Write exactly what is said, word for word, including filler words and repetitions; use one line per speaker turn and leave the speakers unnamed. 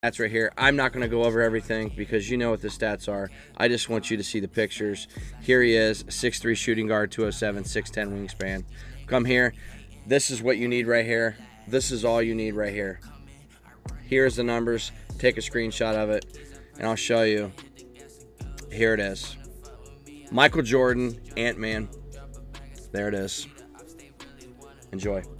stats right here. I'm not going to go over everything because you know what the stats are. I just want you to see the pictures. Here he is, six three shooting guard, two oh seven, six ten wingspan. Come here. This is what you need right here. This is all you need right here. Here's the numbers. Take a screenshot of it, and I'll show you. Here it is. Michael Jordan, Antman. There it is. Enjoy.